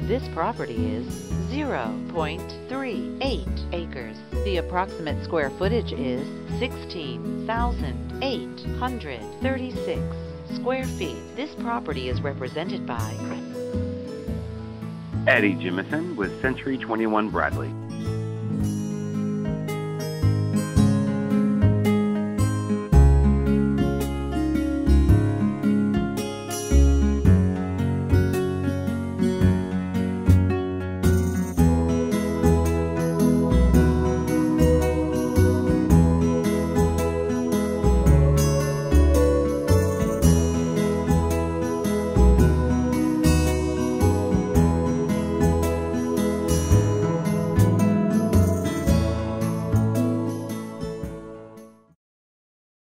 This property is 0.38 acres. The approximate square footage is 16,836 square feet. This property is represented by Eddie Jemison with Century 21 Bradley.